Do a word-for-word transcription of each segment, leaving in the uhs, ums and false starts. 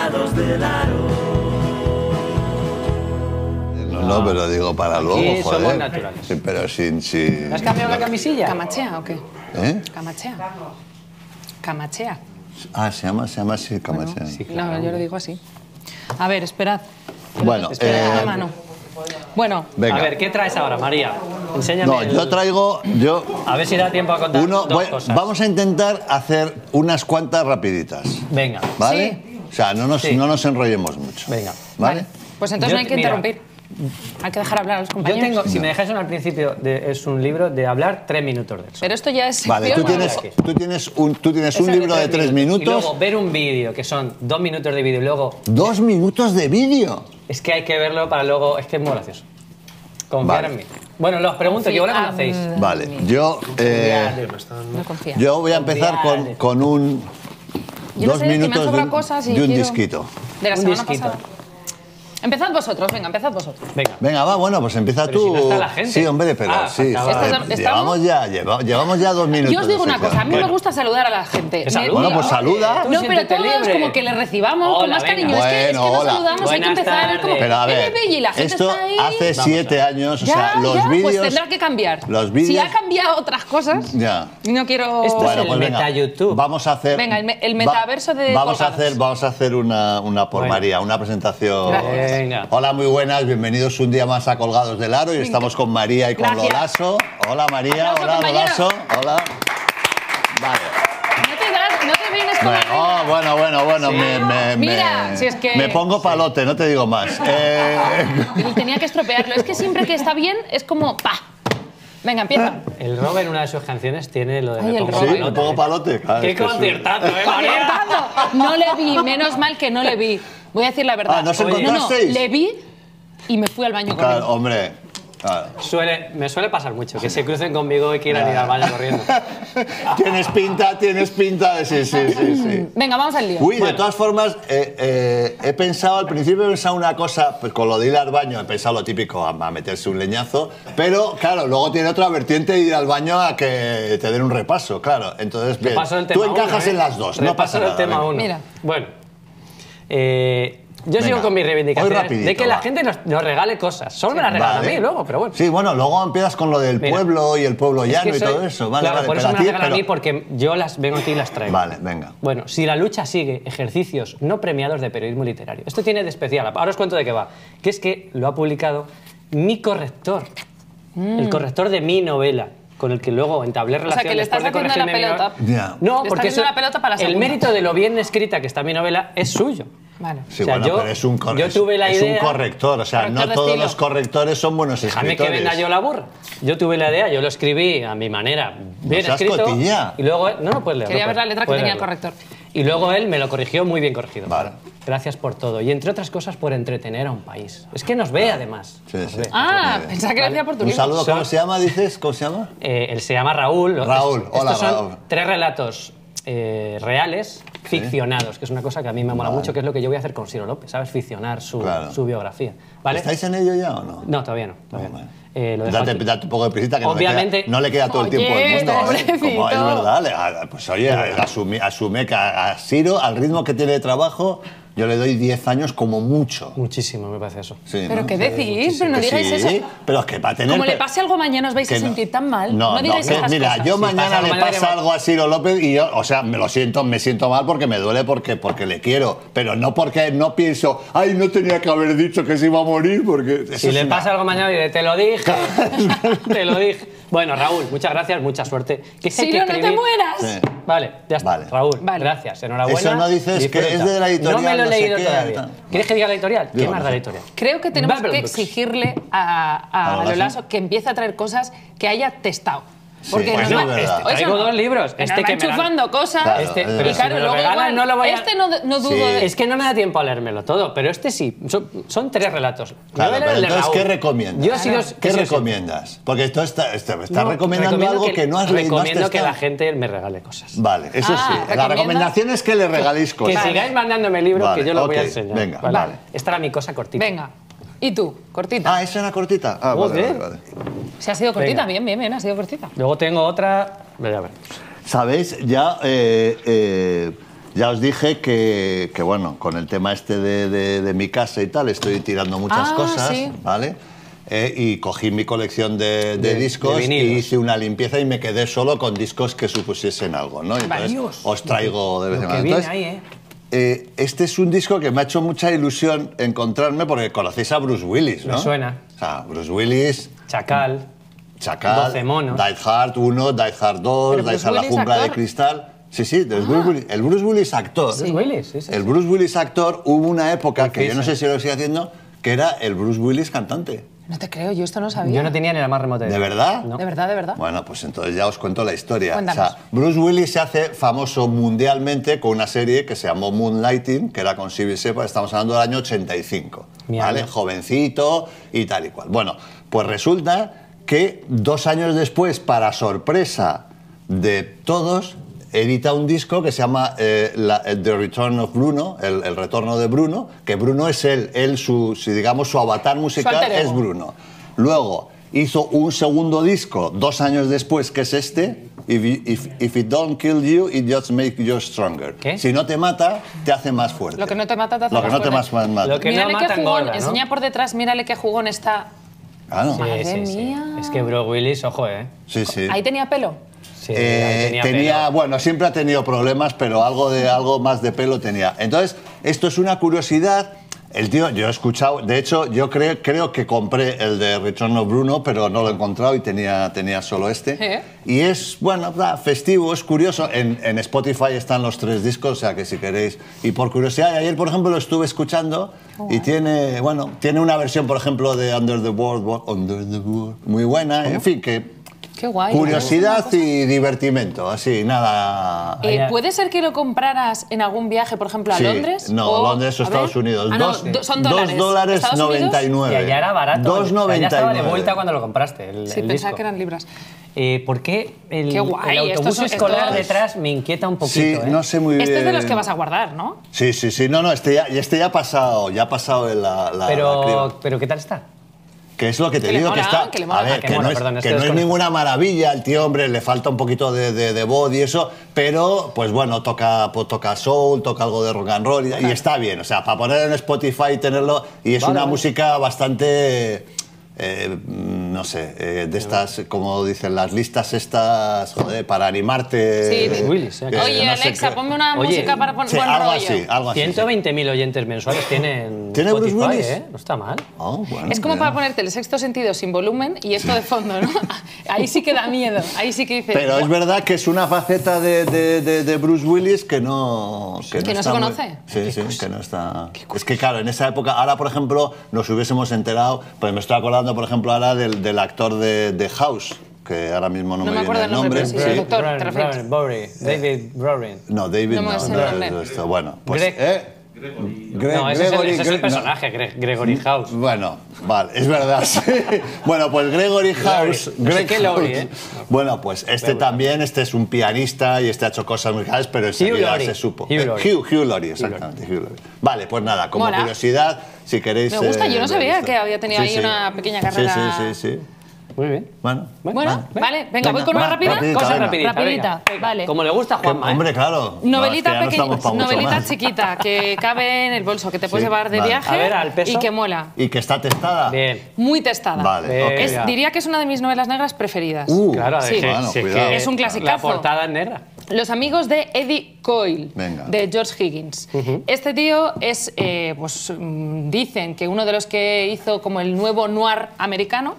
colgados del aro. No, no, pero digo para luego, Aquí joder. somos naturales. Sí, pero sin... sin... ¿Has cambiado la camisilla? ¿Camachea o qué? ¿Eh? ¿Camachea? ¿Camachea? Ah, se llama, se llama así, Camachea. Bueno, sí, claro. No, yo lo digo así. A ver, esperad. Bueno, esperad, eh, mano. Bueno. Venga. A ver, ¿qué traes ahora, María? Enséñame. No, el... yo traigo... Yo... A ver si da tiempo a contar Uno, dos voy, cosas. Vamos a intentar hacer unas cuantas rapiditas. Venga. ¿Vale? Sí. O sea, no nos, Sí. no nos enrollemos mucho. Venga. ¿Vale? Vale. Pues entonces Yo- no hay que mira. interrumpir. Hay que dejar hablar a los Yo compañeros. tengo, si me dejáis uno al principio, de- es un libro de hablar tres minutos de eso. Pero esto ya es... Vale, tú sección, tienes, ¿o? tú tienes un, tú tienes un Esa de libro de tres tres Y minutos. luego ver un vídeo, que son dos minutos de vídeo, y luego... Dos minutos de vídeo. Es que hay que verlo para luego... Es que es muy gracioso. Confiar Vale. en mí. Bueno, os pregunto, ¿qué igual Confía- conocéis? Vale, yo, eh, No confía. yo voy a empezar con, con un... Yo no dos sé, que me han minutos de sobrado un, cosas y de un quiero- disquito. De la Un semana disquito. pasada. Empezad vosotros, venga, empezad vosotros. Venga. Venga, va, bueno, pues empieza Pero tú. si no está la gente. Sí, hombre, pero Ah, sí. acaba. joder, ¿Estás- estamos? llevamos, ya, lleva- llevamos ya dos minutos. Yo os digo de una cosa, a mí sección. me gusta saludar a la gente. Que Me- saluda, Bueno, pues hombre. saluda. Tú No, pero siéntete todos libre. como que le recibamos con Hola, más venga. cariño. es que, es que Bueno, nos hola. saludamos, hay que Buenas empezar tardes. como... Pero a ver, "Eh, bebé", y la gente esto está ahí. hace Vamos siete a años, o Ya, sea, los ya, vídeos... pues tendrá que cambiar. los vídeos- Si ha cambiado otras cosas, Ya. no quiero... Esto es el pues venga, meta YouTube. Vamos a hacer... Venga, el me- el metaverso de Vamos a colgados. hacer, vamos a hacer una, una por Bueno. María, una presentación... Gracias. Venga. Hola, muy buenas, bienvenidos un día más a Colgados del Aro y estamos con María y con Gracias. Lolaso. Hola María, Aplauso, hola compañeros. Lolaso, hola. Vale. No te, das, no te vienes con Bueno, oh, bueno, bueno, bueno, me, me, Mira, me- si es que- me pongo palote, no te digo más. Eh, Y tenía que estropearlo. Es que siempre que está bien es como ¡pa! Venga, empieza. El Rob en una de sus canciones tiene lo de... Ay, me el pongo Rob. sí, me palote. pongo palote. Claro, ¡Qué es que sí. conciertazo, eh, María! No le vi, menos mal que no le vi. Voy a decir la verdad. Ah, ¿no os Oye, no, no, encontrasteis? le vi y me fui al baño con Claro, él. hombre. Claro. Suele, me suele pasar mucho, que se crucen conmigo y quieran ir al baño corriendo. Tienes pinta, tienes pinta de sí, sí, sí, sí. Venga, vamos al lío. Uy, de Bueno. todas formas, eh, eh, he pensado, al principio he pensado una cosa, pues con lo de ir al baño he pensado lo típico, a, a meterse un leñazo, pero claro, luego tiene otra vertiente de ir al baño a que te den un repaso, claro. Entonces, bien, Repaso del tú tema encajas uno, ¿eh? en las dos, no Repaso pasa del nada. tema venga. uno. Mira. Bueno, eh, yo Venga, sigo con mis hoy reivindicaciones rapidito, de que la va. gente nos, nos regale cosas. Solo me las regalan Vale. a mí luego, pero bueno. Sí, bueno, luego empiezas con lo del Mira. pueblo y el pueblo Es llano que y soy- todo eso. Vale, claro, vale, por pero eso me a ti- las regalan a mí, pero- porque yo las vengo aquí y las traigo. Vale, venga. Bueno, si la lucha sigue, ejercicios no premiados de periodismo literario. Esto tiene de especial, ahora os cuento de qué va, que es que lo ha publicado mi corrector, el corrector de mi novela, con el que luego entablé O relación sea, que le después estás de haciendo la corregirme mi pelota. novela. Ya. No, Le porque estás haciendo eso- la pelota para la el segunda. mérito de lo bien escrita que está mi novela es suyo. Vale. Sí, O sea, bueno, yo- pero es un, cor- yo tuve la es idea- un corrector, o sea, Corrector no de todos estilo. los correctores son buenos Déjame escritores. que venga yo la burra. Yo tuve la idea, yo lo escribí a mi manera, bien seas escrito. cotilla. Y luego, no, no puedes leerlo. Quería ver puedes- la letra que puedes tenía el leerlo. corrector. Y luego él me lo corrigió muy bien corregido. Vale. Gracias por todo. Y entre otras cosas, por entretener a un país. Es que nos ve, además. Sí, Nos sí. ve. Ah, Muy bien. pensaba que lo hacía por tu Un libro. saludo, ¿cómo Son- se llama? Dices, ¿cómo se llama? Eh, él se llama Raúl. Raúl, Estos hola, son Raúl. tres relatos eh, reales, ficcionados, que es una cosa que a mí me mola Vale. mucho, que es lo que yo voy a hacer con Ciro López, ¿sabes? Ficcionar su, Claro. su biografía. ¿Vale? ¿Estáis en ello ya o no? No, todavía no. Todavía No, no. vale. Eh, lo dejo Date, aquí. date un poco de prisita que no le Obviamente- queda- no le queda todo el Oye, tiempo del mundo. ¿eh? pobrecito. Como es verdad, le- a- pues oye, asume, asume que a, a Ciro, al ritmo que tiene de trabajo, yo le doy diez años como mucho. Muchísimo, me parece eso. Sí, ¿Pero ¿no? qué decís? Pero no Que digáis sí, eso. pero es que para tener... Como le pe- pase algo mañana os vais a que no- sentir tan mal. No, No, no, digáis que- estas mira, cosas. yo Si mañana pasa algo le mañana pasa que- algo a Ciro López y yo, o sea, me lo siento, me siento mal porque me duele porque, porque le quiero, pero no porque no pienso, ay, no tenía que haber dicho que se iba a morir porque... eso Si es le una- pasa algo mañana, diré, te lo dije. Te lo dije. Bueno, Raúl, muchas gracias, mucha suerte. ¿Qué hay que Ciro, no te escribir? mueras. Sí. Vale, ya está. Vale. Raúl, Vale. gracias, enhorabuena. Eso no dices que es de la editorial, No me lo he no sé leído qué, todavía. tal. ¿Quieres que diga la editorial? Digo, ¿Qué más no da la sé. editorial? Creo que tenemos Babel que Books. exigirle a, ¿A a Lolaso? Lolaso que empiece a traer cosas que haya testado. Sí, Porque pues nos no va, es verdad. este- Traigo eso no. dos libros. Que Este nos va que me dan- enchufando cosas. Claro, Este, es pero verdad. y si claro, me lo luego regalan, igual, no lo voy a... este no, no dudo Sí. de... Es que no me da tiempo a leérmelo todo, pero este sí. Son, son tres relatos. Claro, Novela pero del de entonces, ¿qué Raúl. recomiendas? Yo he sido... ¿Qué he sido recomiendas? Porque esto está, está, está No, recomendando recomiendo algo que, no has leído. no has Recomiendo que testado. la gente me regale cosas. Vale, eso Ah, sí. La ¿recomiendas? recomendación es que le regaléis Que cosas. sigáis mandándome libros Vale, que yo los voy a ok, enseñar. venga, ¿vale? vale. Esta era mi cosa cortita. Venga. ¿Y tú? Cortita. Ah, ¿esa era cortita? Ah, vale, Joder. vale, vale. Se ha sido cortita, Venga. bien, bien, bien, ha sido cortita. Luego tengo otra... Ya veremos. ¿Sabéis? Ya, eh, eh, ya os dije que, que, bueno, con el tema este de, de, de mi casa y tal, estoy tirando muchas Ah, cosas, sí. ¿vale? Eh, y cogí mi colección de, de, De- discos de y vinilos. hice una limpieza y me quedé solo con discos que supusiesen algo, ¿no? Y entonces Varios. os traigo de vez en Lo que cuando. viene Entonces, ahí, ¿eh? eh, este es un disco que me ha hecho mucha ilusión encontrarme porque conocéis a Bruce Willis, ¿no? Me suena. O sea, Bruce Willis, Chacal. Chacal, doce monos. Die Hard uno, Die Hard dos, Pero Die Bruce Hard La Willis, Jungla de actor. Cristal. Sí, sí, del Bruce Willis. El Bruce Willis actor. Bruce Willis, sí, sí. El Bruce Willis actor, hubo una época Con que yo no Fisher. sé si lo sigue haciendo, que era el Bruce Willis cantante. No te creo, yo esto no sabía. Yo no tenía ni la más remota idea. ¿De verdad? No. De verdad, de verdad. Bueno, pues entonces ya os cuento la historia. Cuéntanos. O sea, Bruce Willis se hace famoso mundialmente con una serie que se llamó Moonlighting, que era con Sybil Shepherd, estamos hablando del año ochenta y cinco, Mi ¿vale? año. Jovencito y tal y cual. Bueno, pues resulta que dos años después, para sorpresa de todos, edita un disco que se llama eh, la- The Return of Bruno, el, el retorno de Bruno, que Bruno es él, él su, si digamos, su avatar musical alter es ego. Bruno. Luego hizo un segundo disco dos años después, que es este, If, you- if, if it don't kill you, it just makes you stronger. ¿Qué? Si no te mata, te hace más fuerte. Lo que no te mata te hace Lo que más no te fuerte. más- más mata. Lo que no Mírale qué mata jugón, engorda, ¿no? enseña por detrás, mírale qué jugón está. Claro. Sí, Madre sí, sí. mía. Es que Bruce Willis, ojo, ¿eh? Sí, sí. Ahí tenía pelo. Sí, Eh, ahí tenía, pelo. bueno, siempre ha tenido problemas, pero algo, de, algo más de pelo tenía. Entonces, esto es una curiosidad. El tío, yo he escuchado, de hecho, yo creo, creo que compré el de Return of Bruno, pero no lo he encontrado y tenía, tenía solo este. ¿Eh? Y es, bueno, da, festivo, es curioso. En, en Spotify están los tres discos, o sea que si queréis. Y por curiosidad, ayer, por ejemplo, lo estuve escuchando y tiene, bueno, tiene una versión, por ejemplo, de Under the World, Under the World, muy buena. En fin, que Qué guay. curiosidad Una cosa- y divertimento, así, nada. Eh, Allá. ¿Puede ser que lo compraras en algún viaje, por ejemplo, a Sí, Londres? No, o, Londres o a Estados ver. Unidos. Ah, no, dos, do- son dólares. dos dólares ¿Estados Unidos? noventa y nueve. Y allá era barato. dos O sea, ya noventa y estaba de nueve. vuelta cuando lo compraste, el, Sí, el pensaba disco. que eran libras. Eh, ¿Por qué el, Qué guay, el estos autobús son- escolar estos- detrás me inquieta un poquito? Sí, ¿eh? no sé muy bien. Este es de los que vas a guardar, ¿no? Sí, sí, sí. No, no, este ya, este ya ha pasado, ya ha pasado en la, la- la Pero, criba. pero ¿qué tal está? Que es lo que te Que le digo, que mola, está. que le mola. A ver, Ah, que que, mola, no es, perdón, es que que no es desconozco. ninguna maravilla, el tío, hombre, le falta un poquito de, de, de voz y eso, pero pues bueno, toca, pues, toca soul, toca algo de rock and roll y, y está bien. O sea, para poner en Spotify y tenerlo, y es Vale, una vale. música bastante. eh, no sé, eh, de estas, como dicen las listas estas, joder, para animarte. Sí, de- Willis, ¿eh? que Oye, no sé Alexa, qué- ponme una Oye, música para poner Sí, buen algo rollo. así, algo así. sí. ciento veinte mil oyentes mensuales tienen ¿Tiene Bruce Spotify, Willis? ¿eh? No está mal. Oh, bueno, Es como mira. para ponerte el sexto sentido sin volumen y esto de fondo, ¿no? Ahí sí que da miedo. Ahí sí que dices. Pero es "Buah". verdad que es una faceta de, de- de- de Bruce Willis que no... Que no está se muy- conoce. Sí, sí, que no está... Es que claro, en esa época, ahora por ejemplo, nos hubiésemos enterado, pues me estoy acordando por ejemplo ahora del, del actor de, de House, que ahora mismo no, No me me acuerdo viene el el nombre, nombre. pero sí, sí. el doctor, Brown, ¿te refieres? Brown, Bowery, David Brown. No, David No no. me sé no, el nombre. no, esto, bueno, pues... Greg. ¿eh? Gre- No, ese es el, Gregory- ese es el Gre- personaje, Gre- Gregory House. Bueno, vale, es verdad. Sí. Bueno, pues Gregory House. No sé Greg qué Laurie, House. ¿eh? Bueno, pues este también, este es un pianista y este ha hecho cosas musicales, pero enseguida Laurie. se supo. Hugh Eh, Laurie. Hugh, Hugh Laurie, exactamente. Hugh Laurie. Vale, pues nada, como Mola. curiosidad, si queréis. Me gusta, eh, yo no sabía ver esto. que había tenido ahí una pequeña carrera. Sí, sí, sí, sí. Muy bien. Bueno, Bueno, va. vale, venga, voy con una va, rápida. rapidita, Cosa venga. rapidita. Rapidita, venga, venga. vale. Como le gusta a Que- Juanma, ¿eh? hombre, claro. Novelita, No, es que ya no pequeña, estamos pa' mucho novelita más. chiquita que cabe en el bolso, que te puedes Sí, llevar de vale. viaje A ver, al peso. y que mola. Y que está testada. Bien. Muy testada. Vale, Venga. ok. Es- diría que es una de mis novelas negras preferidas. Uh, Claro, Sí. es que, Bueno, si es cuidado. que Es un La clasicazo. portada es negra. Los amigos de Eddie Coyle, Venga. de George Higgins. Este tío es, eh, pues mm, dicen que uno de los que hizo como el nuevo noir americano.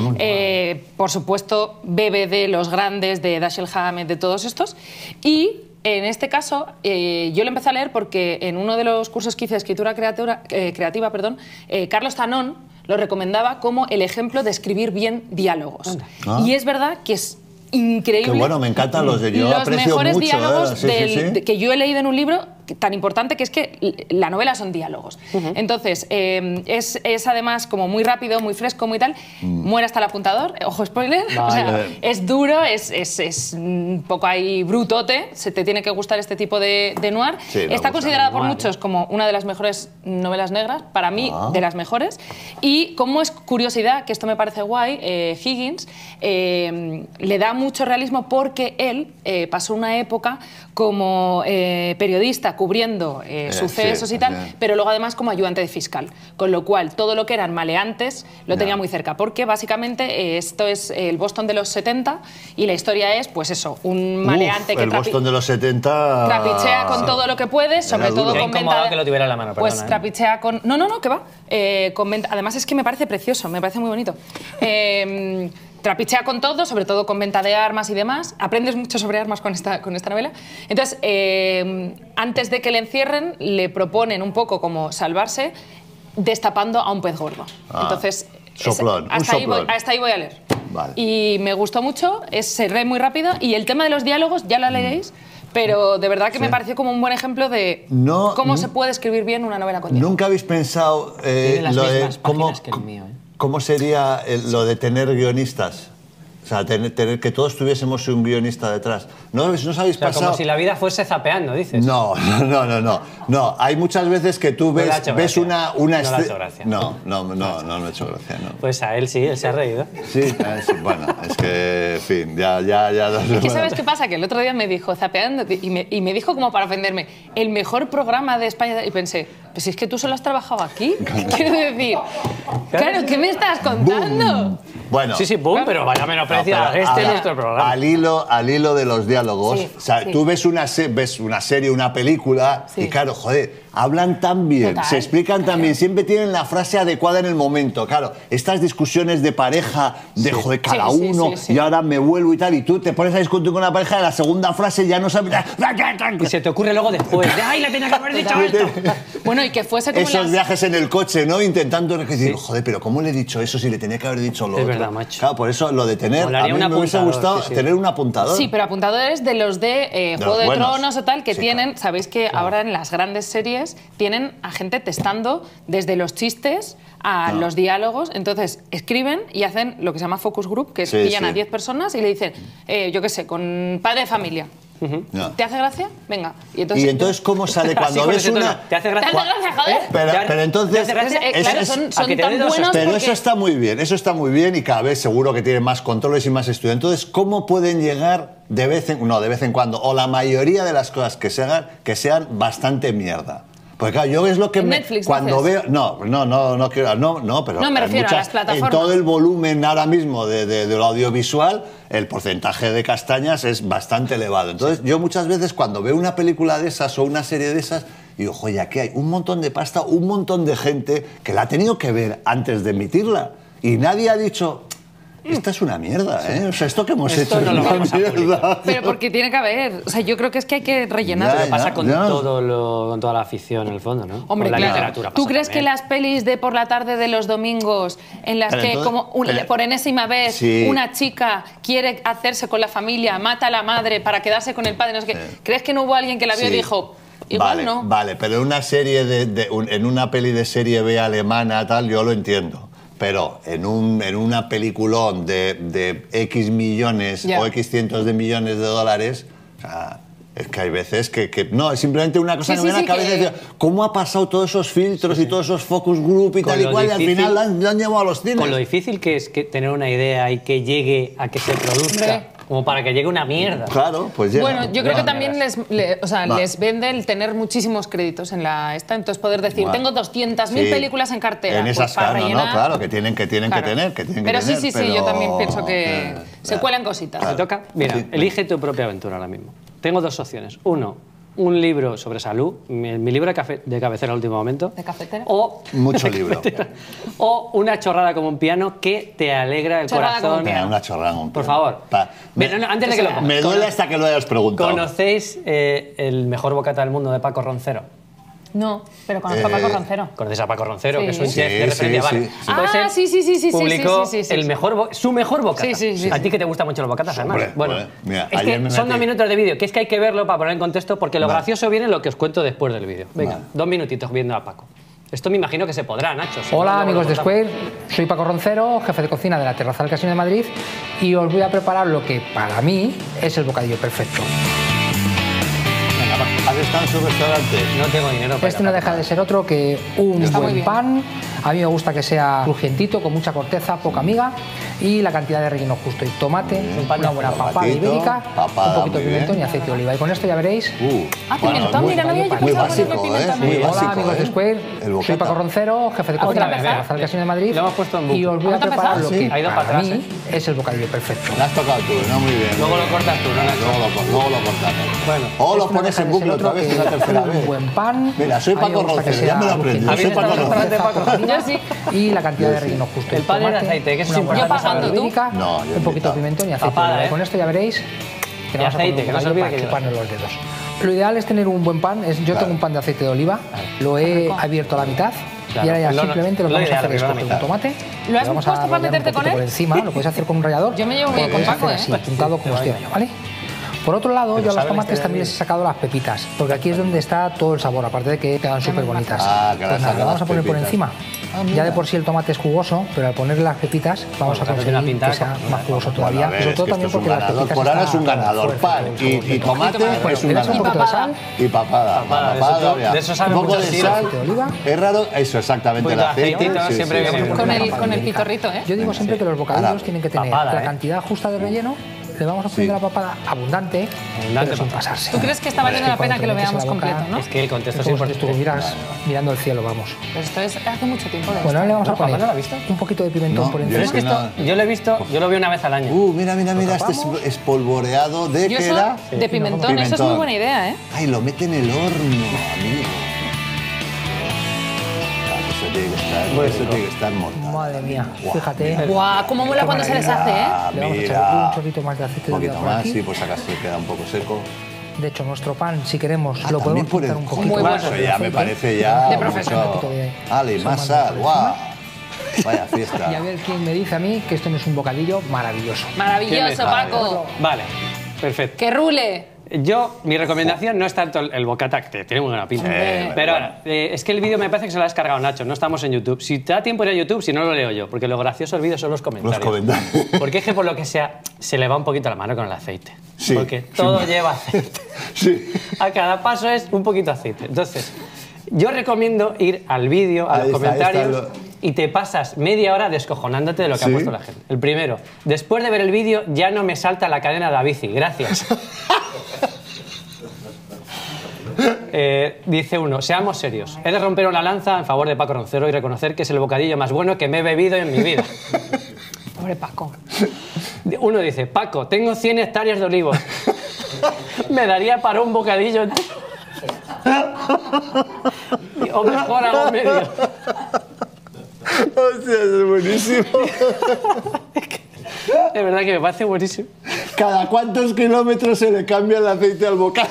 Eh, por supuesto, bebe de los grandes, de Dashiell Hammett, de todos estos. Y en este caso, eh, yo lo empecé a leer porque en uno de los cursos que hice de escritura creatura- eh, creativa, perdón, eh, Carlos Tanón lo recomendaba como el ejemplo de escribir bien diálogos. Ah. Y es verdad que es increíble. Qué bueno, me encantan los de yo Los aprecio mejores mucho, diálogos ¿eh? Sí, sí, del- sí. de- que yo he leído en un libro que- tan importante que es que la novela son diálogos. Entonces, eh, es, es además como muy rápido, muy fresco, muy tal. Muere hasta el apuntador, ojo spoiler. O sea, Vale. es duro, es, es, es un poco ahí brutote. Se te tiene que gustar este tipo de, de noir. Sí, me Está gusta considerada el por noir, muchos como una de las mejores novelas negras, para mí Ah. de las mejores. Y como es curiosidad, que esto me parece guay, eh, Higgins eh, le da mucho realismo porque él eh, pasó una época como eh, periodista está cubriendo eh, Eh, sucesos sí, y tal, sí. pero luego además como ayudante de fiscal. Con lo cual, todo lo que eran maleantes lo Ya. tenía muy cerca, porque básicamente eh, esto es el Boston de los setenta y la historia es, pues eso, un maleante Uf, que el trapi- Boston de los setenta... trapichea con todo lo que puede, sobre duro. todo Qué con incómodo venta... que lo tuviera en la mano, Pues perdona, ¿eh? trapichea con... No, no, no, que va. Eh, con venta- Además es que me parece precioso, me parece muy bonito. Eh, trapichea con todo, sobre todo con venta de armas y demás. Aprendes mucho sobre armas con esta, con esta novela. Entonces, eh, antes de que le encierren, le proponen un poco como salvarse destapando a un pez gordo. Ah, Entonces, es- soplón, un hasta, ahí voy, soplón. hasta ahí voy a leer. Vale. Y me gustó mucho, es, se lee muy rápido y el tema de los diálogos ya la leeréis, pero de verdad que me pareció como un buen ejemplo de No, cómo no. se puede escribir bien una novela con diálogos. ¿Nunca habéis pensado eh, Tiene las lo de mismas cómo, páginas que el mío, ¿eh? cómo sería el- lo de tener guionistas? O sea, tener, tener que todos tuviésemos un guionista detrás. ¿No, ¿no os habéis O sea, pasado? como si la vida fuese zapeando, dices. No, no, no, no. No, hay muchas veces que tú No le ha ves, hecho ves gracia. una, una No le ha esce- hecho gracia. No, no, no, no, no me ha hecho gracia, no. Pues a él sí, él se ha reído. Sí, eh, sí, bueno, es que, en fin, ya, ya, ya. Es que ¿sabes qué pasa? Que el otro día me dijo, zapeando, y me, y me dijo como para ofenderme, el mejor programa de España. Y pensé, pues si es que tú solo has trabajado aquí. Quiero decir, claro, ¿qué me estás contando? Bueno. Sí, sí, boom, pero vaya menosprecio. No, pero este es al- nuestro programa. Al hilo, al hilo de los diálogos, Sí, o sea, sí. tú ves una, se- ves una serie, una película, Sí. y claro, joder, hablan tan bien, Total. se explican tan bien, siempre tienen la frase adecuada en el momento. Claro, estas discusiones de pareja, de joder, cada Sí, sí, uno, sí, sí. y ahora me vuelvo y tal, y tú te pones a discutir con una pareja, y la segunda frase ya no sabes. Y se te ocurre luego después. de, ¡Ay, le tenía que haber dicho esto! Bueno, y que fuese como Esos las... viajes en el coche, ¿no? Intentando decir, joder, pero ¿cómo le he dicho eso si le tenía que haber dicho lo Es otro? verdad, macho. Claro, por eso lo de tener, Molaría a mí un me hubiese apuntador, gustado sí, sí. tener un apuntador. Sí, pero apuntadores de los de eh, De Juego los de buenos. Tronos o tal, que Sí, tienen, claro. sabéis que ahora en las grandes series tienen a gente testando desde los chistes a No. los diálogos. Entonces escriben y hacen lo que se llama focus group, que es Sí, pillan sí. a diez personas y le dicen, eh, yo qué sé, con padre de familia. No. ¿Te hace gracia? Venga. Y entonces, Y entonces, ¿cómo sale Así cuando con ves ese tono. una...? ¿Te hace gracia? ¿Te hace gracia, joder? Pero, ¿Te- pero entonces... te hace gracia? Eh, es- claro, es- son, a son que te tan dé dos buenos Pero porque... eso está muy bien, eso está muy bien y cada vez seguro que tienen más controles y más estudios. Entonces, ¿cómo pueden llegar de vez en... No, de vez en cuando, o la mayoría de las cosas que se hagan, que sean bastante mierda? Porque claro, yo es lo que ¿En me, Netflix cuando dices? veo, no, no, no, no quiero, no, no, pero No, me hay refiero a muchas- las plataformas. En todo el volumen ahora mismo de, de, de lo audiovisual, el porcentaje de castañas es bastante elevado. Entonces, yo muchas veces cuando veo una película de esas o una serie de esas, digo, joder, aquí hay un montón de pasta, un montón de gente que la ha tenido que ver antes de emitirla y nadie ha dicho. Esta es una mierda, ¿eh? O sea, esto que hemos Esto hecho no es lo una vamos a mierda. Pero porque tiene que haber. O sea, yo creo que es que hay que rellenar. Ya, Pero pasa con, ya. todo lo, con toda la afición, en el fondo, ¿no? Hombre, con la claro. literatura ¿Tú pasa crees que también. las pelis de por la tarde de los domingos, en las Pero que entonces- como un- pero- por enésima vez Sí. una chica quiere hacerse con la familia, mata a la madre para quedarse con el padre, no sé qué, ¿crees que no hubo alguien que la vio Sí. y dijo, igual vale, no? Vale, pero en una serie de, de- un- en una peli de serie B alemana tal, yo lo entiendo. Pero en un en una peliculón de, de X millones Ya. o X cientos de millones de dólares, o sea, es que hay veces que, que no, es simplemente una cosa Sí, que me sí, viene a la sí, cabeza y que- decir, ¿cómo ha pasado todos esos filtros y todos esos focus group y Con tal y lo cual? Y al difícil- final lo han, lo han llevado a los cines. Con lo difícil que es que tener una idea y que llegue a que se produzca, Hombre. como para que llegue una mierda. Claro, pues llega. Bueno, yo creo que No, también les, le- o sea, Va. les vende el tener muchísimos créditos en la esta, entonces poder decir, Bueno. tengo doscientas mil Sí. películas en cartera. En pues esas, para claro, no, rellenar. claro, que tienen que, tienen Claro. que tener, que tienen Pero que sí, tener. sí, sí, yo también pienso que eh, se eh, cuelan cositas. ¿Te toca? Mira, Sí. elige tu propia aventura ahora mismo. Tengo dos opciones. Uno, un libro sobre salud, mi, mi libro de, cafe- de cabecera al último momento. ¿De cafetera? O, Mucho de libro. cafetera. O una chorrada como un piano que te alegra el Chorrada como un corazón. piano. Mira, una chorrada. un Por piano. favor. Pa- Mira, no, antes de que lo Me Cono- duele hasta que lo hayas preguntado. ¿Conocéis eh, el mejor bocata del mundo de Paco Roncero? No, pero conozco a Paco Eh, Roncero. ¿Conocéis a Paco Roncero, Sí. que es un Sí, chef de sí, referencia? sí, Vale. sí. Pues Ah, él sí, sí, sí, sí, sí, publicó sí, sí, sí, sí. el mejor bo- su mejor bocata. Sí, sí, sí. A ti que te gustan mucho los bocatas, además. Hombre, bueno, joder, mira, es ayer que me son metí- dos minutos de vídeo, que es que hay que verlo para poner en contexto, porque lo Vale. gracioso viene en lo que os cuento después del vídeo. Venga, Vale. dos minutitos viendo a Paco. Esto me imagino que se podrá, Nacho. si no, Hola luego amigos lo de contamos. Square, soy Paco Roncero, jefe de cocina de la Terraza del Casino de Madrid y os voy a preparar lo que para mí es el bocadillo perfecto. Venga, Paco. ¿Has estado en su restaurante? No tengo dinero para Este no ir a deja de ser otro que un Está muy buen bien. pan A mí me gusta que sea crujientito, con mucha corteza, poca miga y la cantidad de relleno justo. Y tomate, una buena papada ibérica, un poquito de pimentón y aceite de oliva. Y con esto ya veréis... Uh, Ah, pimentón, mira, no había yo muy pensado básico, ponerle pimentón. ¿eh? Muy Hola básico, amigos de ¿eh? Square, El soy bocata. Paco Roncero, jefe de cocina de la empezar? Terrazal Casino de Madrid Lo hemos puesto en bucle. y os voy a ¿Vamos a preparar empezar? lo que Ha ido para para atrás, mí es el bocadillo perfecto. Lo has tocado tú, ¿no? Muy bien. Luego lo cortas tú, ¿no? Luego lo, co- luego lo cortamos. Bueno, o lo Esto no pones deja en de bucle ser otra otro vez, que una tercera un vez. buen pan. Mira, soy A mí me Paco gusta que Roncero, ya sea me lo aprendí. crujientito, Soy Paco con Roncero. corteza, Paco. cocina Yo sí. y la cantidad de relleno justo. El pan y el tomate, aceite, que eso es una buena importante. papada Yo pagando, ¿tú? ibérica, No, yo un poquito de invitado. pimentón y aceite. Papada, de oliva. ¿eh? Con esto ya veréis que Y le vamos a poner aceite, un que no se bocadillo olvide para que lleva. chuparnos los dedos. Lo ideal es tener un buen pan. Es, yo Claro. tengo un pan de aceite de oliva, lo he abierto a la mitad Claro. y ahora ya Lo- simplemente lo que lo vamos a ideal, hacer es que lo coger mitad. un tomate. ¿Lo le has vamos puesto a para rallar un meterte con poquito por él? encima, lo puedes hacer con un rallador. Yo me llevo bien o con puedes Paco, hacer ¿eh? así, puntado como estoy yo, ¿vale? Por otro lado, Pero yo a los sabe la tomates historia también de les he sacado las pepitas, porque aquí es donde está todo el sabor, aparte de que quedan súper bonitas. Ah, que le has Pues nada, sacado lo vamos a las poner por pepitas. encima. Ah, Ya de por sí el tomate es jugoso, pero al ponerle las pepitas vamos a Bueno, haces una conseguir pintada que sea con- más jugoso Bueno, todavía. a ver, y sobre es todo que esto también es un porque las ganador. pepitas Por ahora están es un ganador. fuertes, Pan con y, sabor de y tomate Bueno, es un le das un ganador. poquito de sal, Y papada. Papada, de papada, eso- todavía. de eso sabe un poco mucho de Siro. sal. aceite de oliva. Es raro, eso exactamente, Un el poquito de aceite. aceitito, sí, siempre sí, viene sí. bien. Con el, papada con el ibérica. pitorrito, ¿eh? Yo digo siempre que los bocadillos Ahora, tienen que tener papada, la ¿eh? cantidad justa de relleno. Le vamos a poner Sí. la papada abundante, Abundante pero sin papada. pasarse. ¿Tú crees que está valiendo la pena que lo veamos completo, no? Es que el contexto Es es como si importante. estuvieras mirando el cielo, vamos. Pero esto es hace mucho tiempo de Bueno, esto. ahora le vamos a ¿No, papá, poner no lo ha visto? un poquito de pimentón No, por yo encima. Pero es que esto, yo lo he visto, yo lo veo una vez al año. Uh, mira, mira, mira, este es tapamos. espolvoreado de Yo qué eso, era. de pimentón, eso es Pimentón. muy buena idea, ¿eh? Ay, lo mete en el horno, amigo. Ah, eso tiene que estar, Muy eso rico. tiene que estar montado. Madre mía, Guau, fíjate. Guau, cómo mola Qué cuando se deshace, ¿eh? Ah, Le vamos a mira. echar un chorrito más de aceite Un de oliva poquito por más, aquí. sí, pues acá se queda un poco seco. De hecho, nuestro pan, si queremos, Ah, lo también podemos por quitar el un jugo. poquito Muy más. Eso de ya me aceite. parece ya De mucho. profesional. Ale, Son más más sal, de guau. Vaya fiesta. Y a ver quién me dice a mí que esto no es un bocadillo maravilloso. Maravilloso, ¿Quién es? Paco. Vale, perfecto. Que rule. Yo, mi recomendación no es tanto el, el bocata, que tiene muy buena pinta. Sí, pero bueno. eh, es que el vídeo me parece que se lo ha descargado Nacho, no estamos en YouTube. Si te da tiempo ir a YouTube, si no lo leo yo, porque lo gracioso del vídeo son los comentarios. Los comentarios. Porque es que por lo que sea, se le va un poquito la mano con el aceite. Sí, Porque sí. todo lleva aceite. Sí. A cada paso es un poquito de aceite. Entonces, yo recomiendo ir al vídeo, a Ahí los está, ahí está comentarios, lo- y te pasas media hora descojonándote de lo que ¿Sí? ha puesto la gente. El primero, después de ver el vídeo, ya no me salta la cadena de la bici. Gracias. Eh, dice uno, seamos serios. He de romper una lanza en favor de Paco Roncero y reconocer que es el bocadillo más bueno que me he bebido en mi vida. Pobre Paco. Uno dice, Paco, tengo cien hectáreas de olivos. Me daría para un bocadillo entero. O mejor hago medio. Hostia, es buenísimo. De verdad que me parece buenísimo. ¿Cada cuántos kilómetros se le cambia el aceite al bocado?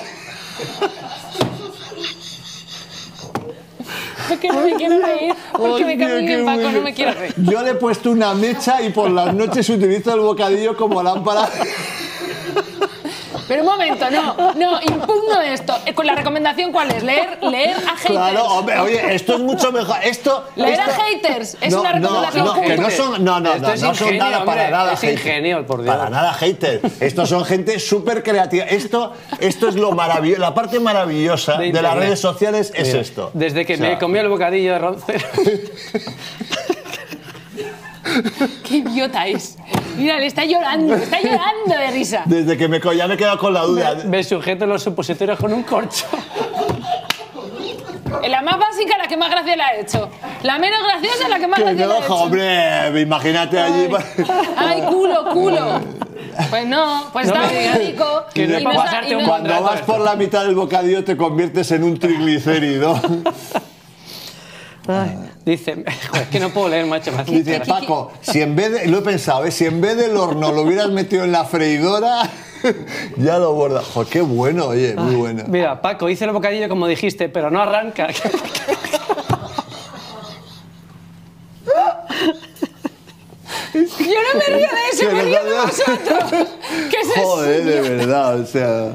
Porque no me quiero reír. Porque me cae muy Hostia, bien, qué Paco, bueno. no me quiero reír. Yo le he puesto una mecha y por las noches utilizo el bocadillo como lámpara. Pero un momento, no, no, impugno esto. Eh, ¿Con la recomendación cuál es? Leer, leer a haters. Claro, hombre, oye, esto es mucho mejor. Esto. Leer esto- a haters es no, una recomendación no, no, que no justa. son, no, no, Esto no, es no son ingenio, nada hombre, para nada es haters. ingenio, por Dios. Para nada haters. Estos son gente súper creativa. Esto, esto es lo maravilloso. La parte maravillosa De de, las Internet. redes sociales es Mira, esto. Desde que O sea, me comí el bocadillo de Roncero. Qué idiota es. Mira, le está llorando, está llorando de risa. Desde que me co- ya me he quedado con la duda. Me sujeto los supositorios con un corcho. La más básica, la que más gracia le ha hecho. La menos graciosa, la que más Que gracia le ha no, hecho. hombre, imagínate allí. Ay, culo, culo. Pues no, pues No está me muy digas rico. que no es Y para sa- pasarte y un no- buen Cuando vas por la mitad del bocadillo te conviertes en un triglicérido. Ay, dice, joder, es que no puedo leer, macho. Me hace Dice, mucha gracia. Paco, si en vez de, lo he pensado, ¿eh? Si en vez del horno lo hubieras metido en la freidora, ya lo borda. Joder, qué bueno, oye, muy bueno. Mira, Paco, hice el bocadillo como dijiste, pero no arranca. Yo no me río de eso, Que me nos río ha- de vosotros. ¿Qué es eso? Joder, de verdad, o sea.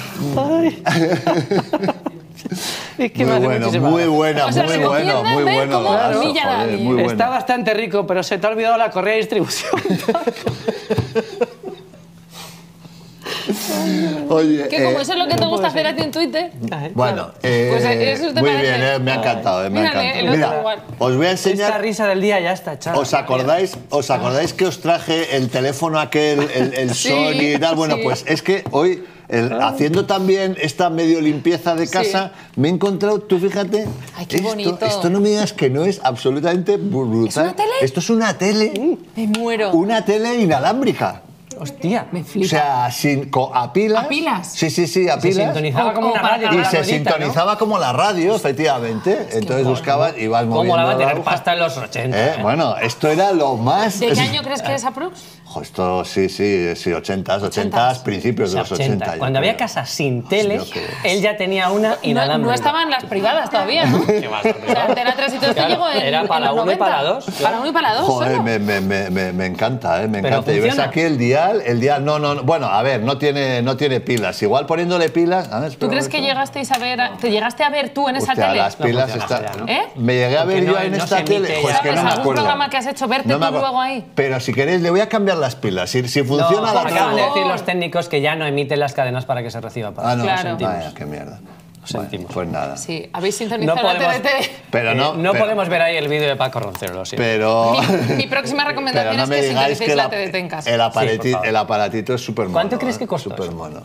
Es que me Muy hace bueno, muchísima muy gracia. buena, O sea, muy se lo bueno, pierden, muy ven bueno. cómo Lorenzo, humilla a joder, nadie. muy bueno. Está bastante rico, pero se te ha olvidado la correa de distribución. Oye, Que como eh, eso es lo que te gusta hacer a ti en Twitter. Bueno, eh, Pues eso te muy parece. bien, eh, me ha encantado, eh, me ha Mírale, encantado. el otro Mira, igual. os voy a Esta enseñar. risa del día ya está echada. ¿Os acordáis, ¿Os acordáis que os traje el teléfono aquel, el, el Sí, Sony y tal? Bueno, sí. pues es que hoy, el- haciendo también esta medio limpieza de casa, me he encontrado, tú fíjate, Ay, qué esto, bonito. esto no me digas que no es absolutamente brutal. ¿Es una tele? Esto es una tele, Me muero. una tele inalámbrica. Hostia. Me O flipa. sea, sin, co- a pilas. ¿A pilas? Sí, sí, sí, a Se pilas. sintonizaba como O- una o para radio. Y con la se ruedita, ¿no? sintonizaba como la radio, efectivamente. Entonces buscabas y vas moviendo. ¿Cómo la va a tener aguja. pasta en los ochenta? Eh, eh? Bueno, esto era lo más... ¿De qué año crees que es aprox? Jo, esto sí, sí, sí, ochentas, ochentas, principios de los ochenta. yo Cuando había creo. casas sin tele, Hostia, qué- él ya tenía una No, inalámbrica. no estaban las privadas todavía, ¿no? ¿Qué va a ser O sea, Antena tres y todo esto Claro, llegó en, era en para los uno y noventa. para dos, Para claro. uno y para dos Joder, solo. me, me, me, me, me encanta, ¿eh? Me Pero encanta. Y ves funciona. aquí el dial, el dial, no, no, no, bueno, a ver, no tiene, no tiene pilas. Igual poniéndole pilas... a ver, ¿Tú espera crees un que momento. llegasteis a ver, te llegaste a ver tú en esa Hostia, tele? las pilas funciona están... ya, ¿no? ¿Eh? Me llegué a Porque ver no- yo en no esta se emite tele. ya. Jo, es que ¿Sabes no me algún acuerdo. programa que has hecho verte me tú acuerdo. luego ahí? Pero si queréis, le voy a cambiar las pilas. Si, si No, funciona la acaban de traigo. decir los técnicos que ya no emiten las cadenas para que se reciba pago. Ah, no, Claro. sentimos. Vaya, qué mierda. Bueno, sentimos. pues nada. Sí, habéis No sintonizado la podemos, T D T. Pero eh, no, no pero- podemos ver ahí el vídeo de Paco Roncero, lo siento. Pero... Mi, mi próxima Pero recomendación no es me que digáis sintonicéis que la la- T D T en casa. el, aparati- Sí, por favor. el aparatito es súper mono. ¿Cuánto crees ¿eh? que costó Súper eso? mono.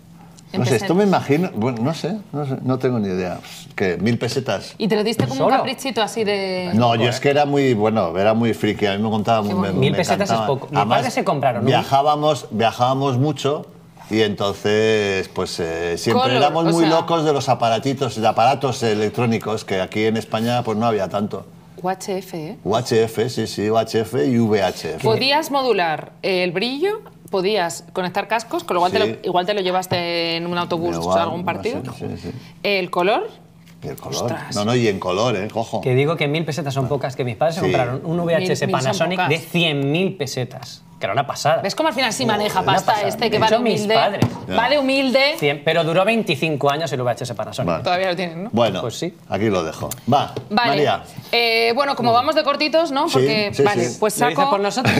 No Empecé. sé, esto me imagino... Bueno, no sé, no sé, no tengo ni idea. ¿Qué? ¿Mil pesetas? Y te lo diste como un ¿Solo? caprichito así de... No, yo es que era muy, bueno, era muy friki, a mí me contaba muy... me- Mil me pesetas es encantaba. poco. Mis Además, padres se compraron uno. Viajábamos, viajábamos mucho y entonces, pues eh, siempre Color, éramos o muy sea- locos de los aparatitos, de aparatos electrónicos, que aquí en España pues no había tanto. U H F, ¿eh? U H F, sí, sí, U H F y V H F. Podías modular el brillo, podías conectar cascos, con lo cual te Sí. lo- igual te lo llevaste en un autobús Igual, a algún no partido. sé, sí, sí. El color, Y el color. Ostras. No, no, y en color, ¿eh? Cojo. Que digo que mil pesetas son pocas, que mis padres se Sí. compraron un V H S Mil- mil son Panasonic pocas. de cien mil pesetas, que era una pasada. ¿ves cómo al final sí maneja una pasta pasada. este que De va de hecho, mis humilde? padres. Va de humilde. cien, pero duró veinticinco años el V H S Panasonic. Vale. Todavía lo tienen, ¿no? Bueno, Pues sí. aquí lo dejo. Va, Vale. María. Eh, bueno, como vamos de cortitos, ¿no? Sí, Porque, sí, vale, sí. pues ¿Lo dices saco... por nosotros?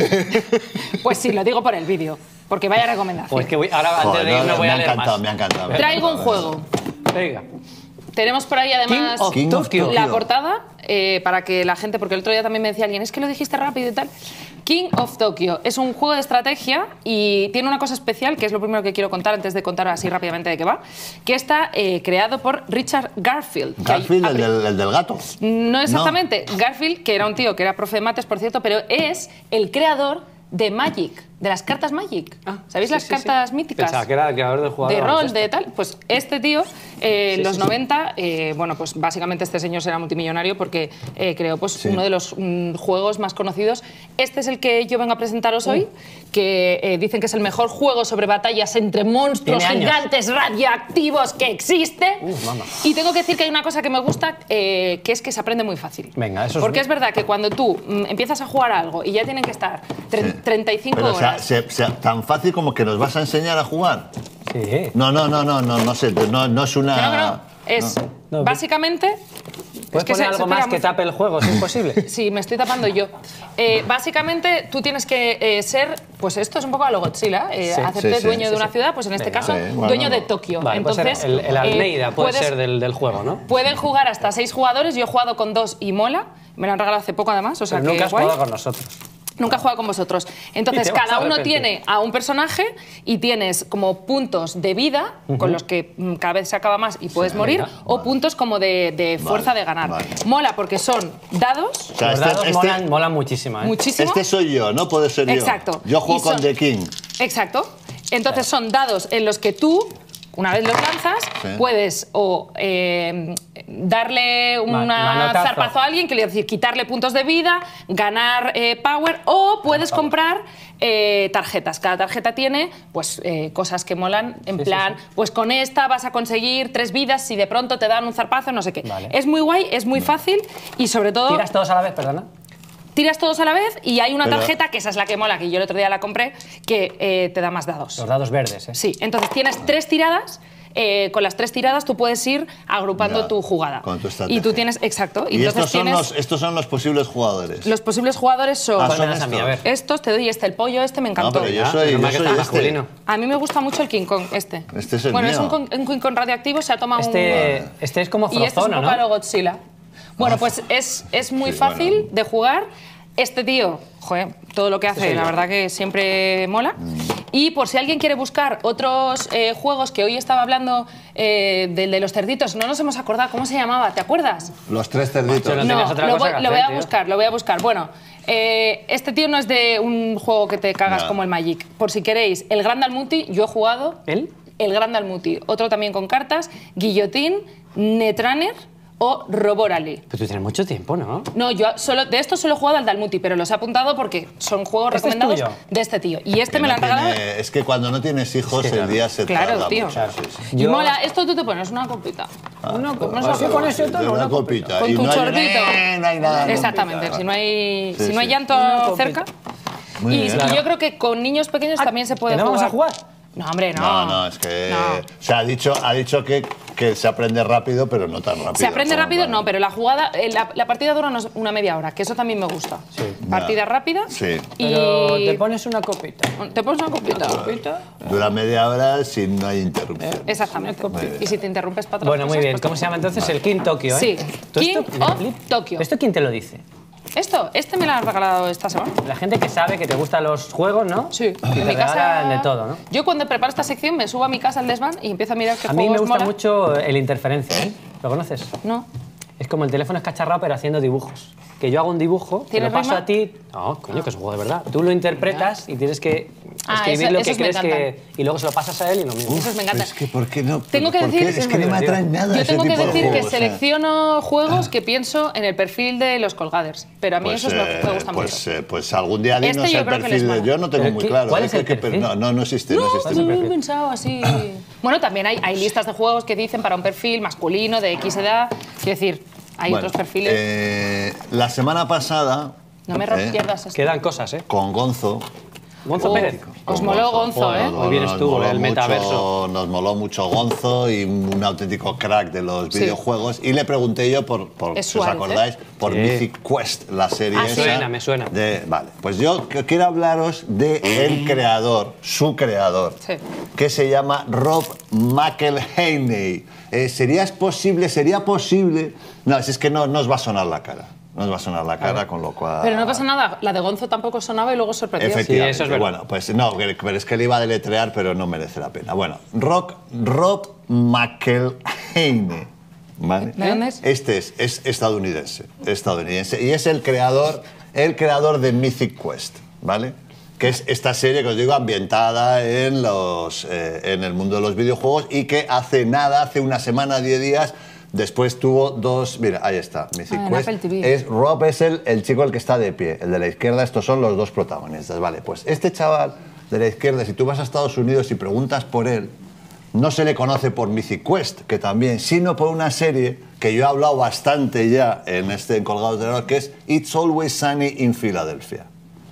Pues sí, lo digo por el vídeo. Porque vaya recomendación. Pues que voy, ahora antes Joder, de no, irme no, voy me a ha leer encantado, más. me ha encantado. me ha Traigo un encantado. juego. Venga. Tenemos por ahí además King of King of Tokyo. la Tokyo. portada eh, para que la gente, porque el otro día también me decía alguien, es que lo dijiste rápido y tal. King of Tokyo es un juego de estrategia y tiene una cosa especial, que es lo primero que quiero contar antes de contar así rápidamente de qué va, que está eh, creado por Richard Garfield. que hay- Garfield, el del, el del gato. No exactamente. Garfield, que era un tío que era profe de mates, por cierto, pero es el creador de Magic, de las cartas Magic. ¿Sabéis sí, las sí, sí. cartas míticas? Pensaba que era el creador del jugador De de rol, baloncesto. de tal. Pues este tío, eh, en Sí, los sí, sí. noventa, eh, bueno, pues básicamente este señor será multimillonario porque eh, creó pues, Sí. uno de los mm, juegos más conocidos. Este es el que yo vengo a presentaros hoy, que eh, dicen que es el mejor juego sobre batallas entre monstruos Tiene años. gigantes radioactivos que existe. mamá. Y tengo que decir que hay una cosa que me gusta, eh, que es que se aprende muy fácil. Venga, eso es Porque bien. es verdad que cuando tú mm, empiezas a jugar a algo y ya tienen que estar tre- Sí. treinta y cinco Pero, o sea, horas... se- se- tan fácil como que nos vas a enseñar a jugar. Sí. No, no, no, no, no, no sé, no, no es una... Que no, que no. Es No, básicamente... ¿Puedes que poner se- se algo más pega que muy- tape el juego, si es posible? Sí, me estoy tapando yo. Eh, básicamente, tú tienes que eh, ser, pues esto es un poco a lo Godzilla, eh, Sí, hacerte sí, sí, dueño sí, de una sí. ciudad, pues en este Venga. caso, Sí, bueno. dueño de Tokio. Vale, puede ser Entonces, el, el Almeida eh, puede puedes- ser del, del juego, ¿no? Pueden jugar hasta seis jugadores, yo he jugado con dos y mola, me lo han regalado hace poco además, o sea Pero que nunca has guay. jugado con nosotros. Nunca he jugado con vosotros. Entonces, Y te vas cada a uno arrepentir. tiene a un personaje y tienes como puntos de vida con los que mm, cada vez se acaba más y puedes morir, venga, o puntos como de, de fuerza Vale, de ganar. vale. Mola porque son dados, O sea, Los este- dados este- molan, molan muchísimo, ¿eh? muchísimo. Este soy yo, no puede ser yo. Exacto. Yo juego Y son- con The King. Exacto. Entonces son dados en los que tú, una vez los lanzas, Sí. puedes o eh, darle un Ma- manotazo. zarpazo a alguien, que le decir quitarle puntos de vida, ganar eh, power, o puedes comprar eh, tarjetas. Cada tarjeta tiene pues eh, cosas que molan, en Sí, sí, plan, sí. pues con esta vas a conseguir tres vidas si de pronto te dan un zarpazo, no sé qué. Vale. Es muy guay, es muy fácil y sobre todo ¿Tiras todos a la vez, perdona? tiras todos a la vez y hay una Pero- tarjeta, que esa es la que mola, que yo el otro día la compré, que eh, te da más dados. Los dados verdes, ¿eh? Sí, entonces tienes tres tiradas eh, con las tres tiradas tú puedes ir agrupando Ya, tu jugada. con tu estrategia. Y tú tienes, exacto. Y entonces estos son, tienes, los, estos son los posibles jugadores. los posibles jugadores son, Ah, son Pónmelas a mí, a ver. estos, te doy este, el pollo este me No, encantó. pero yo Ah, soy, menos mal yo que soy está este. masculino. A mí me gusta mucho el King Kong, este. Este es el bueno, mío. es un, con- un King Kong radioactivo, se ha tomado Este, un... este es como Y este es un Frozone, poco ¿no? a lo Godzilla. Bueno, Ah, pues es, es muy sí, fácil bueno. de jugar. Este tío, joder, todo lo que hace, soy la yo. verdad que siempre mola. Y por si alguien quiere buscar otros eh, juegos, que hoy estaba hablando eh, del de los cerditos, no nos hemos acordado, ¿cómo se llamaba? ¿Te acuerdas? Los tres cerditos. No No, tenías otra lo, cosa voy, que lo hacer, voy a tío. buscar, lo voy a buscar. Bueno, eh, este tío no es de un juego que te cagas No. como el Magic. Por si queréis, el Gran Dalmuti, yo he jugado. ¿El? El Gran Dalmuti. Otro también con cartas, Guillotín, Netrunner o Roborally. Pero tú tienes mucho tiempo, ¿no? No, yo solo, de estos solo he jugado al Dalmuti, pero los he apuntado porque son juegos ¿Este es recomendados tuyo? de este tío. Y este Que me lo no han regalado. tiene- es que cuando no tienes hijos, Sí, claro. el día se Claro, tarda tío. mucho. Sí, sí. Y Yo- mola, esto tú te pones una copita. una copa, no sé, Vale, con ese de tono, una una copita. Con Y tu no hay- chorrito. no hay nada. Exactamente, copita, si no hay, Sí, si no hay sí. llanto copita. cerca. Muy y, bien. y Claro. yo creo que con niños pequeños también se puede ¿Que no jugar. vamos a jugar? No, hombre, no. No, no, es que. No. O sea, ha dicho, ha dicho que, que se aprende rápido, pero no tan rápido. Se aprende como rápido, para- no, pero la jugada, eh, la, la partida dura unos- una media hora, que eso también me gusta. Sí. Partida Ya. rápida. Sí. Y Pero te pones una copita. te pones una copita. Dura media hora si no hay interrupción. Exactamente. Y si te interrumpes para otras Bueno, muy cosas, bien. pues ¿Cómo se llama entonces? El King Tokyo, ¿eh? Sí. ¿Tú King esto- of flip? Tokyo. ¿Esto quién te lo dice? Esto, este me lo han regalado esta semana. La gente que sabe que te gustan los juegos, ¿no? Sí, Y en te mi regalan casa. de todo, ¿no? Yo cuando preparo esta sección me subo a mi casa al desván y empiezo a mirar qué A mí juegos me gusta mola. mucho el interferencia, ¿eh? ¿Lo conoces? No. Es como el teléfono escacharrado, pero haciendo dibujos. Que yo hago un dibujo, te ¿Tienes lo paso rima? a ti. No, coño, que es un juego de verdad. Tú lo interpretas y tienes que Ah, escribir eso- lo que esos me crees que. encantan. Y luego se lo pasas a él y lo mismo. Esos me encantan. Es que, ¿por qué no? Tengo que ¿Por decir- qué? Es que no me atraen nada. Yo ese tengo que tipo de decir que juegos, o sea. selecciono juegos que pienso en el perfil de los colgaders. Pero a mí Pues, esos me, eh, me gustan pues, mucho. eh, pues algún día dinos Este yo el creo que les perfil. de- mola. Yo no tengo ¿Pero muy qué- claro. cuál ¿eh? es el Que- que- perfil? No, no, no existe. No, No, existe. pues lo he pensado así. Bueno, también hay, hay listas de juegos que dicen para un perfil masculino de X edad. Quiero decir, hay Bueno, otros perfiles. eh, la semana pasada. no me eh, pierdas esto. Quedan cosas, ¿eh? Con Gonzo. Gonzo Oh. Pérez. Os moló Gonzo, Joder, ¿eh? nos- Muy bien nos estuvo moló el mucho- metaverso. Nos moló mucho Gonzo y un auténtico crack de los Sí. videojuegos. Y le pregunté yo, por, por Es si os Suárez, acordáis, por Sí. Mythic Quest, la serie Ah, esa. sí. Me suena, me suena. de- vale, pues yo que- quiero hablaros de el creador, su creador, Sí. que se llama Rob McElhaney. Eh, ¿Sería posible? ¿Sería posible? No, si es que no, no os va a sonar la cara. No os va a sonar la cara, con lo cual... Pero no pasa nada, la de Gonzo tampoco sonaba y luego sorprendió. Efectivamente. Sí, eso es verdad. Bueno, pues no, que- pero es que le iba a deletrear, pero no merece la pena. Bueno, Rock, Rob McElhaney. ¿Vale? ¿De dónde es? Este es, es estadounidense, estadounidense. Y es el creador, el creador de Mythic Quest, ¿vale? Que es esta serie que os digo ambientada en, los, eh, en el mundo de los videojuegos y que hace nada, hace una semana, diez días, después tuvo dos... Mira, ahí está, Mythic Ah, en Quest. Apple T V. Es, Rob es el, el chico el que está de pie, el de la izquierda, estos son los dos protagonistas, ¿vale? Pues este chaval de la izquierda, si tú vas a Estados Unidos y preguntas por él, no se le conoce por Mythic Quest, que también, sino por una serie que yo he hablado bastante ya en este en Colgados de Oro, que es It's Always Sunny in Philadelphia.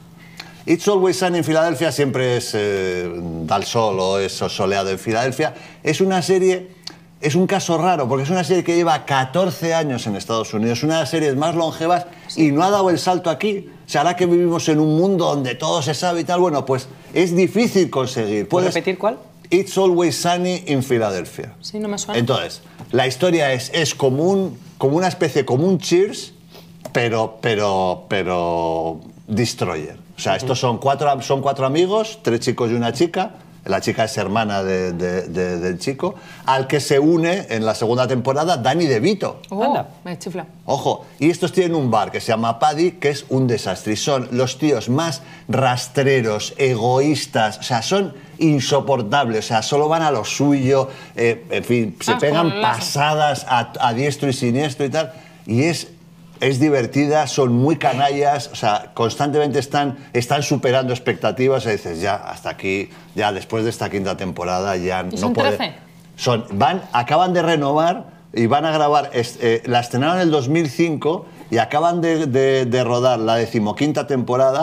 It's Always Sunny in Philadelphia siempre es eh, da el sol o es soleado en Filadelfia. Es una serie, es un caso raro, porque es una serie que lleva catorce años en Estados Unidos, una de las series más longevas y no ha dado el salto aquí. O sea, ahora que vivimos en un mundo donde todo se sabe y tal, bueno, pues es difícil conseguir. ¿Puedes Puedes- repetir cuál? It's Always Sunny in Philadelphia. Sí, no me suena. Entonces, la historia es, es como, un, como una especie, como un Cheers, pero, pero, pero Destroyer. O sea, estos son cuatro, son cuatro amigos, tres chicos y una chica. La chica es hermana de- de- de- del chico, al que se une en la segunda temporada Danny DeVito. Oh, Anda. me chifla. Ojo, y estos tienen un bar que se llama Paddy, que es un desastre. Y son los tíos más rastreros, egoístas, o sea, son insoportables, o sea, solo van a lo suyo, eh, en fin, se Ah, pegan con el lazo. pasadas a, a diestro y siniestro y tal. Y es, es divertida, son muy canallas, o sea, constantemente están, están superando expectativas. Y dices, ya, hasta aquí, ya después de esta quinta temporada, ya ¿Y no son puede. trece? Son, van, acaban de renovar y van a grabar, es- eh, la estrenaron en el dos mil cinco y acaban de, de- de rodar la decimoquinta temporada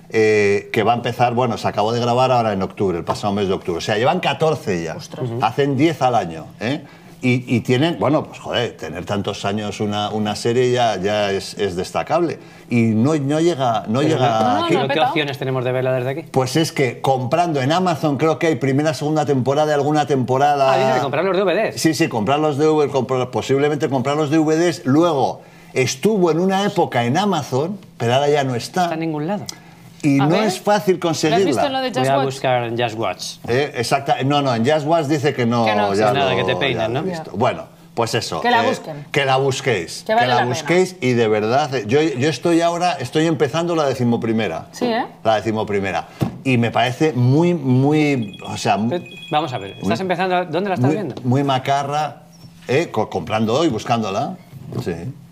eh, que va a empezar, bueno, se acabó de grabar ahora en octubre, el pasado mes de octubre. O sea, llevan catorce ya. Ostras. Hacen diez al año, ¿eh? Y, y tienen, bueno, pues joder, tener tantos años una, una serie ya, ya es, es destacable. Y no, no llega, no llega no, aquí. no, ¿qué opciones tenemos de verla desde aquí? Pues es que comprando en Amazon, creo que hay primera, segunda temporada, alguna temporada... Ah, dice de comprar los D V Ds. Sí, sí, comprar los D V Ds, comprar, posiblemente comprar los D V Ds. Luego estuvo en una época en Amazon, pero ahora ya no está. Está en ningún lado. Y A no ver. es fácil conseguirla. ¿Lo has visto en lo de Just Voy a Watch? buscar en Just Watch. Eh, exacta, no, no, en Just Watch dice que no. Que no, ya sí, nada, lo- que te ya peinan, lo he ¿no? visto. Bueno, pues eso. Que la busquen. Que la busquéis. Que vale la, la busquéis y de verdad, eh, yo, yo estoy ahora, estoy empezando la decimoprimera. Sí, ¿eh? La decimoprimera. Y me parece muy, muy, o sea, muy, Eh, Vamos a ver, ¿estás empezando? ¿Dónde la estás muy, viendo? muy macarra, eh, co- comprando y buscándola. Sí.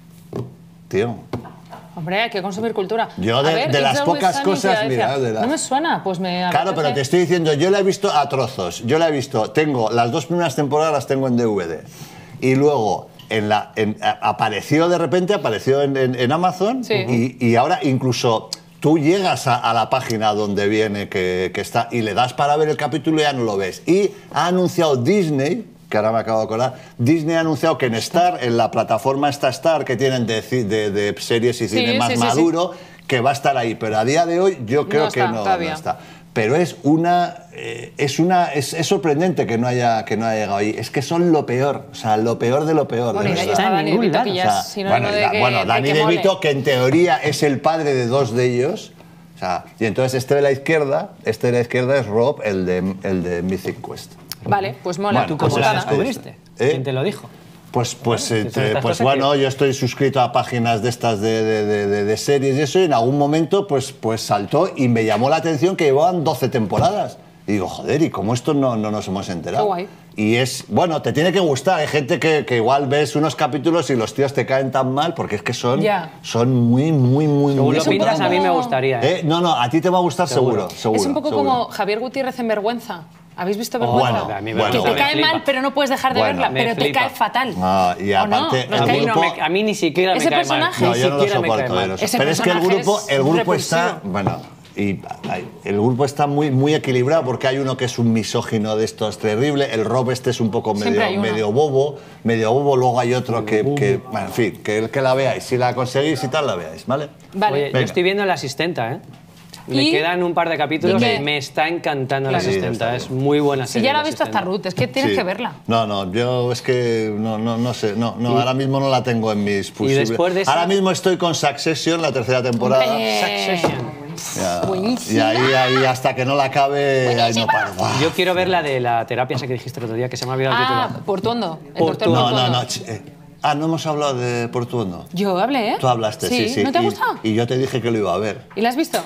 Tío. Hombre, hay que consumir cultura. Yo A de- ver, de It's las Always pocas Sunny, cosas, que mira, decía, de la- no me suena, pues me Claro, pero apetece. te estoy diciendo, yo la he visto a trozos. Yo la he visto, tengo las dos primeras temporadas las tengo en D V D. Y luego en la, en- a- apareció de repente, apareció en, en- en Amazon. Sí. Y, y ahora incluso tú llegas a, a la página donde viene que, que está y le das para ver el capítulo y ya no lo ves. Y ha anunciado Disney, que ahora me acabo de acordar, Disney ha anunciado que en Star, en la plataforma esta Star que tienen de, ci- de- de series y Sí, cine más sí, sí, sí. maduro, que va a estar ahí. Pero a día de hoy yo creo No que está, no, todavía. no está. Pero es una, eh, es una, es, es sorprendente que no haya, que no haya llegado ahí. Es que son lo peor, o sea, lo peor de lo peor. Bueno, de y ahí verdad. está en Dani ningún DeVito, lado. que ya O sea, es sinónimo bueno, de da- que, bueno, de Danny que mole. DeVito, que en teoría es el padre de dos de ellos. O sea, y entonces este de la izquierda, este de la izquierda es Rob, el de, el de Mythic Quest. Vale, pues mola. Bueno, ¿Tú cómo pues la es- descubriste? ¿Eh? ¿Quién te lo dijo? Pues, pues, Bueno, eh, son estas pues cosas bueno, que- yo estoy suscrito a páginas de estas de, de- de- de- de series y eso, y en algún momento pues, pues saltó y me llamó la atención que llevaban doce temporadas. Y digo, joder, ¿y cómo esto no, no nos hemos enterado? Qué guay. Y es, bueno, te tiene que gustar. Hay gente que, que igual ves unos capítulos y los tíos te caen tan mal porque es que son, Ya. son muy, muy, muy, Según muy lo pintas, a mí me gustaría. ¿eh? ¿Eh? No, no, a ti te va a gustar seguro. Seguro. seguro Es un poco seguro. como Javier Gutiérrez en Vergüenza. ¿Habéis visto Oh, Vergüenza? bueno, a mí bueno. Que te me cae flipa. mal, pero no puedes dejar de Bueno, verla, me pero te flipa. cae fatal. Ah, y ¿O no? aparte, ¿No el te cae? A mí no grupo- me- a mí ni siquiera Ese me cae personaje- mal. No, Ni yo no lo siquiera me cae soporto. mal. ver eso. Ese Pero es que el personaje grupo, es el grupo está, repulsivo. bueno, y ay, el grupo está muy, muy equilibrado porque hay uno que es un misógino de estos terrible, el Rob este es un poco Siempre hay medio, uno. medio bobo, medio bobo, luego hay otro que, que, bueno, en fin, que el que la veáis, si la conseguís y tal, la veáis, ¿vale? Vale. Oye, yo Venga. estoy viendo La Asistenta, ¿eh? Me ¿Y? quedan un par de capítulos ¿De qué? y me está encantando La Claro. Sí, Asistenta. está Es muy buena Si serie. ya la La ha visto hasta Asistenta. Ruth, es que tienes Sí. que verla. No, no, yo es que no, no, no sé, no, no, Y- ahora mismo no la tengo en mis posibles. después de esa- Ahora mismo estoy con Succession, la tercera temporada. Hombre. Succession. Ya. Buenísima. Y ahí, ahí hasta que no la acabe, ahí no paro. Buah. Yo quiero ver la de la terapia esa que dijiste el otro día, que se me ha olvidado el Ah, título. Portuondo. El Portuondo. doctor No, no, Portuondo. no. ch- eh. Ah, no hemos hablado de Portuondo. Yo hablé, ¿eh? Tú hablaste, sí, sí. ¿No te ha y, gustado? y yo te dije que lo iba a ver. ¿Y la has visto?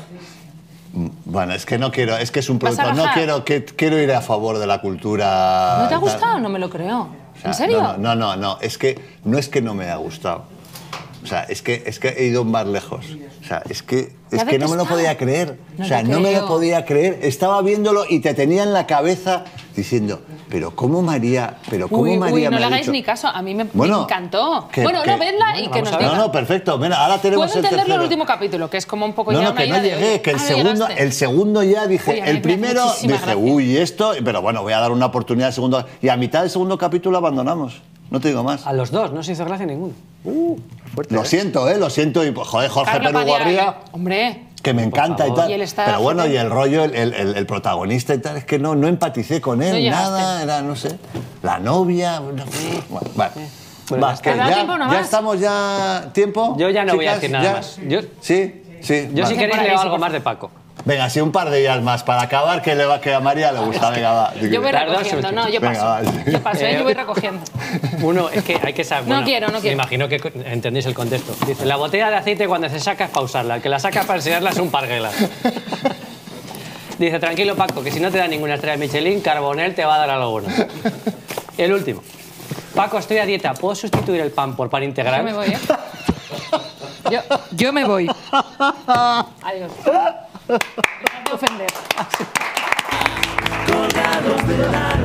Bueno, es que no quiero, es que es un ¿Vas a producto. No rajar? quiero, que, quiero ir a favor de la cultura. ¿No te ha y tal. gustado? No me lo creo. O sea, ¿En serio? No, no, no, no, es que no es que no me haya gustado. O sea, es que, es que he ido más lejos. O sea, es que, es ¿Te ha que no me lo detestado? podía creer. No o sea, te no me lo creo. podía creer. Estaba viéndolo y te tenía en la cabeza diciendo, pero ¿cómo María? Pero ¿cómo Uy, María uy, no me le ha hagáis dicho? ni caso. A mí me, me Bueno, encantó. que- bueno, que- no, vedla y bueno, que vamos nos a diga. No, no, perfecto. Mira, ahora tenemos Puedo el entenderlo el tercero. último capítulo, que es como un poco No, ya no, una que no ida de, llegué, oye, que el ah, no segundo, llegaste. el segundo ya dije, Uy, a mí el me hace primero muchísima dije, gracia. uy, esto, pero bueno, voy a dar una oportunidad al segundo. Y a mitad del segundo capítulo abandonamos. No te digo más. A los dos, no se hizo gracia ninguno. Fuerte, Lo ¿eh? siento, ¿eh? Lo siento. Y, pues, joder, Jorge Carlo Perú Padial. Guarría, Hombre, que me encanta y favor. tal. Y él está Pero bueno, fuerte. y el rollo, el, el- el- el protagonista y tal, es que no, no empaticé con él, No llegaste. nada, era, no sé, la novia. No, bueno, vale. Bueno, Va, ya está. que ¿Te da ya, tiempo, no ya más? estamos ya. ¿Tiempo? Yo ya no voy a chicas? decir nada ¿Ya? más. Yo- Sí, sí. Yo vale. si queréis Para leo eso, algo por más de Paco. Venga, sí, un par de días más para acabar, que, le va, que a María le gusta. Venga, va. yo voy Tarda recogiendo. su- No, yo Venga, paso. vale. Yo paso, ¿eh? Eh, yo voy recogiendo. Uno, es que hay que saber. No bueno, quiero, no Me quiero. imagino que entendéis el contexto. Dice: la botella de aceite cuando se saca es para usarla, el que la saca para enseñarla es un parguela. Dice: tranquilo, Paco, que si no te da ninguna estrella Michelin, Carbonell te va a dar algo bueno. El último. Paco, estoy a dieta. ¿Puedo sustituir el pan por pan integral? Yo me voy, ¿eh? Yo, yo me voy. Adiós. Dejad de ofender. Colgados de la